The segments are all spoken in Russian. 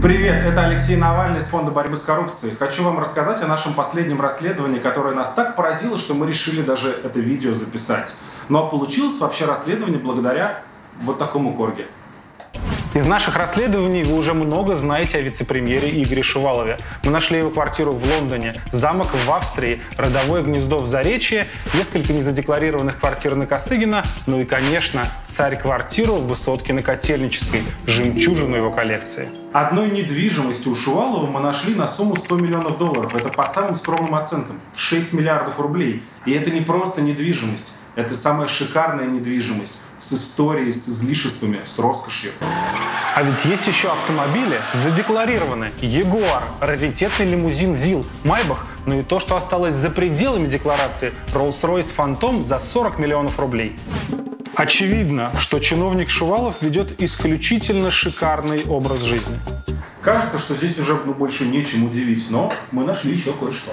Привет, это Алексей Навальный из Фонда борьбы с коррупцией. Хочу вам рассказать о нашем последнем расследовании, которое нас так поразило, что мы решили даже это видео записать. Но получилось вообще расследование благодаря вот такому корги. Из наших расследований вы уже много знаете о вице-премьере Игоре Шувалове. Мы нашли его квартиру в Лондоне, замок в Австрии, родовое гнездо в Заречье, несколько незадекларированных квартир на Косыгина, ну и, конечно, царь-квартиру в высотке на Котельнической, жемчужину его коллекции. Одной недвижимости у Шувалова мы нашли на сумму 100 миллионов долларов. Это по самым скромным оценкам 6 миллиардов рублей. И это не просто недвижимость, это самая шикарная недвижимость. С историей, с излишествами, с роскошью. А ведь есть еще автомобили, задекларированы. Ягуар, раритетный лимузин ЗИЛ, Майбах, ну и то, что осталось за пределами декларации, Rolls-Royce Phantom за 40 миллионов рублей. Очевидно, что чиновник Шувалов ведет исключительно шикарный образ жизни. Кажется, что здесь уже больше нечем удивить, но мы нашли еще кое-что.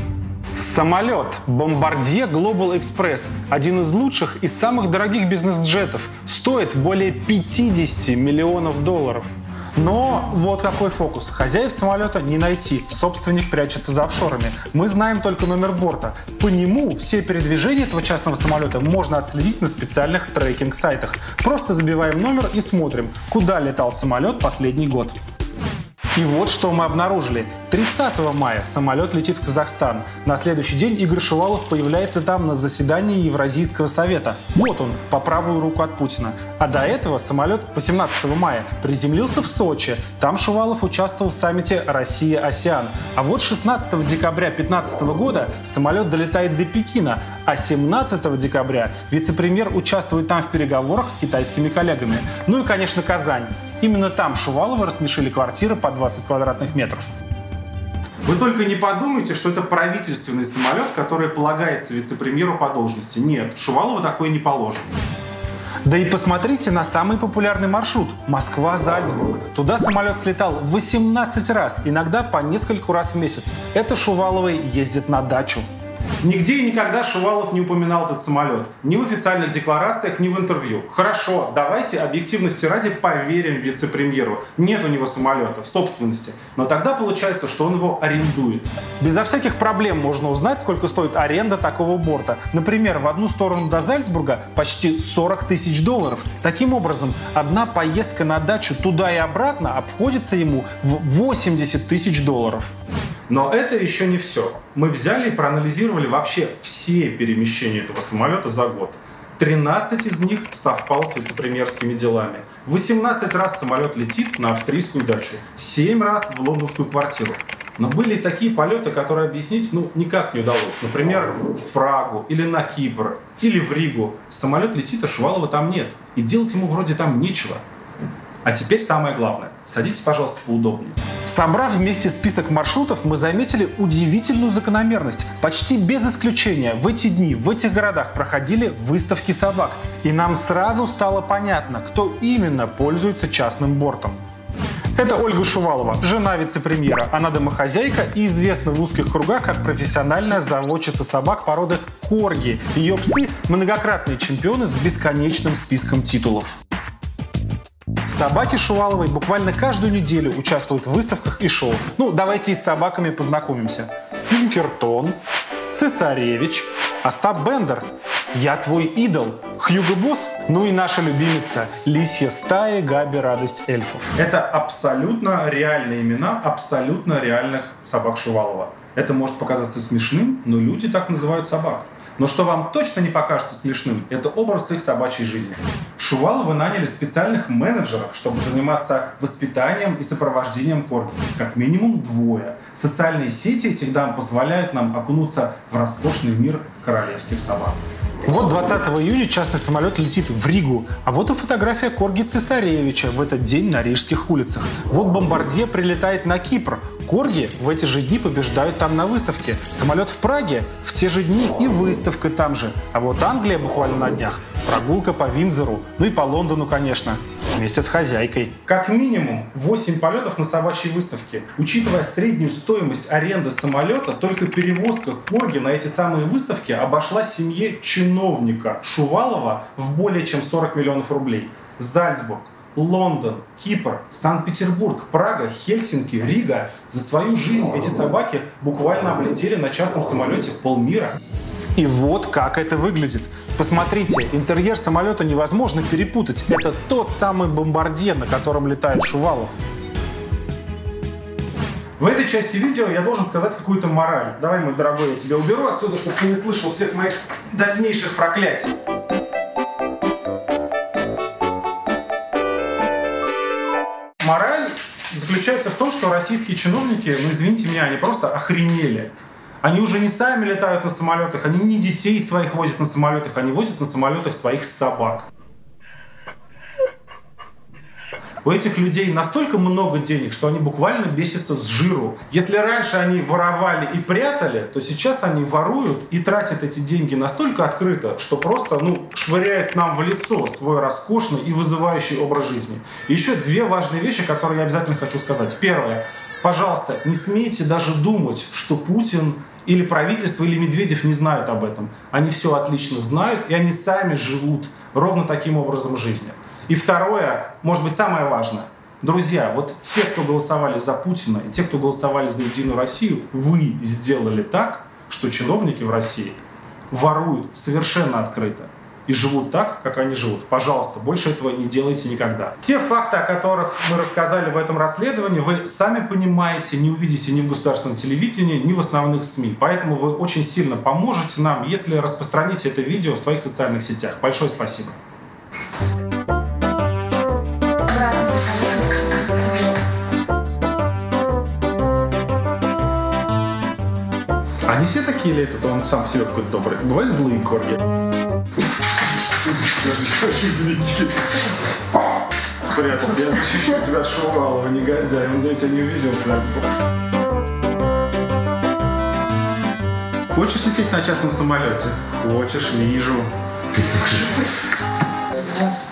Самолет Bombardier Global Express, один из лучших и самых дорогих бизнес-джетов, стоит более 50 миллионов долларов. Но вот какой фокус. Хозяев самолета не найти, собственник прячется за офшорами. Мы знаем только номер борта. По нему все передвижения этого частного самолета можно отследить на специальных трекинг-сайтах. Просто забиваем номер и смотрим, куда летал самолет последний год. И вот что мы обнаружили. 30 мая самолет летит в Казахстан. На следующий день Игорь Шувалов появляется там на заседании Евразийского совета. Вот он, по правую руку от Путина. А до этого самолет 18 мая приземлился в Сочи. Там Шувалов участвовал в саммите «Россия-АСЕАН». А вот 16 декабря 2015 года самолет долетает до Пекина. А 17 декабря вице-премьер участвует там в переговорах с китайскими коллегами. Ну и, конечно, Казань. Именно там Шувалова рассмешили квартиры по 20 квадратных метров. Вы только не подумайте, что это правительственный самолет, который полагается вице-премьеру по должности. Нет, Шувалову такое не положено. Да и посмотрите на самый популярный маршрут – Москва-Зальцбург. Туда самолет слетал 18 раз, иногда по нескольку раз в месяц. Это Шуваловой ездит на дачу. Нигде и никогда Шувалов не упоминал этот самолет. Ни в официальных декларациях, ни в интервью. Хорошо, давайте объективности ради поверим вице-премьеру. Нет у него самолета в собственности. Но тогда получается, что он его арендует. Безо всяких проблем можно узнать, сколько стоит аренда такого борта. Например, в одну сторону до Зальцбурга почти 40 тысяч долларов. Таким образом, одна поездка на дачу туда и обратно обходится ему в 80 тысяч долларов. Но это еще не все. Мы взяли и проанализировали вообще все перемещения этого самолета за год. 13 из них совпало с вице-премьерскими делами. 18 раз самолет летит на австрийскую дачу, 7 раз в лондонскую квартиру. Но были и такие полеты, которые объяснить никак не удалось. Например, в Прагу, или на Кипр, или в Ригу. Самолет летит, а Шувалова там нет. И делать ему вроде там нечего. А теперь самое главное. Садитесь, пожалуйста, поудобнее. Собрав вместе список маршрутов, мы заметили удивительную закономерность. Почти без исключения в эти дни в этих городах проходили выставки собак. И нам сразу стало понятно, кто именно пользуется частным бортом. Это Ольга Шувалова, жена вице-премьера. Она домохозяйка и известна в узких кругах как профессиональная заводчица собак породы корги. Ее псы – многократные чемпионы с бесконечным списком титулов. Собаки Шуваловой буквально каждую неделю участвуют в выставках и шоу. Ну, давайте и с собаками познакомимся. Пинкертон, Цесаревич, Остап Бендер, Я твой идол, Хьюго Босс, ну и наша любимица Лисья стая Габи Радость эльфов. Это абсолютно реальные имена абсолютно реальных собак Шувалова. Это может показаться смешным, но люди так называют собак. Но что вам точно не покажется смешным, это образ их собачьей жизни. Шуваловы наняли специальных менеджеров, чтобы заниматься воспитанием и сопровождением корги. Как минимум 2. Социальные сети этих дам позволяют нам окунуться в роскошный мир королевских собак. Вот 20 июня частный самолет летит в Ригу, а вот и фотография корги Цесаревича в этот день на рижских улицах. Вот Бомбардье прилетает на Кипр. Корги в эти же дни побеждают там на выставке. Самолет в Праге в те же дни и выставка там же. А вот Англия буквально на днях. Прогулка по Виндзору, ну и по Лондону, конечно, вместе с хозяйкой. Как минимум 8 полетов на собачьей выставке. Учитывая среднюю стоимость аренды самолета, только перевозка корги на эти самые выставки обошлась семье чиновника Шувалова в более чем 40 миллионов рублей. Зальцбург, Лондон, Кипр, Санкт-Петербург, Прага, Хельсинки, Рига. За свою жизнь эти собаки буквально облетели на частном самолете полмира. И вот как это выглядит. Посмотрите, интерьер самолета невозможно перепутать. Это тот самый бомбардье, на котором летает Шувалов. В этой части видео я должен сказать какую-то мораль. Давай, мой дорогой, я тебя уберу отсюда, чтобы ты не слышал всех моих дальнейших проклятий. Мораль заключается в том, что российские чиновники, ну извините меня, они просто охренели. Они уже не сами летают на самолетах, они не детей своих возят на самолетах, они возят на самолетах своих собак. У этих людей настолько много денег, что они буквально бесятся с жиру. Если раньше они воровали и прятали, то сейчас они воруют и тратят эти деньги настолько открыто, что просто швыряет нам в лицо свой роскошный и вызывающий образ жизни. И еще две важные вещи, которые я обязательно хочу сказать. Первое. Пожалуйста, не смейте даже думать, что Путин или правительство, или Медведев не знают об этом. Они все отлично знают, и они сами живут ровно таким образом жизни. И второе, может быть, самое важное. Друзья, вот те, кто голосовали за Путина, и те, кто голосовали за Единую Россию, вы сделали так, что чиновники в России воруют совершенно открыто и живут так, как они живут. Пожалуйста, больше этого не делайте никогда. Те факты, о которых мы рассказали в этом расследовании, вы сами понимаете, не увидите ни в государственном телевидении, ни в основных СМИ. Поэтому вы очень сильно поможете нам, если распространите это видео в своих социальных сетях. Большое спасибо. Они все такие или это он сам себе какой-то добрый? Бывают злые корги. Спрятался, я защищу тебя от Шувалова, негодяй, он тебя не увезет. Хочешь лететь на частном самолете? Хочешь, вижу.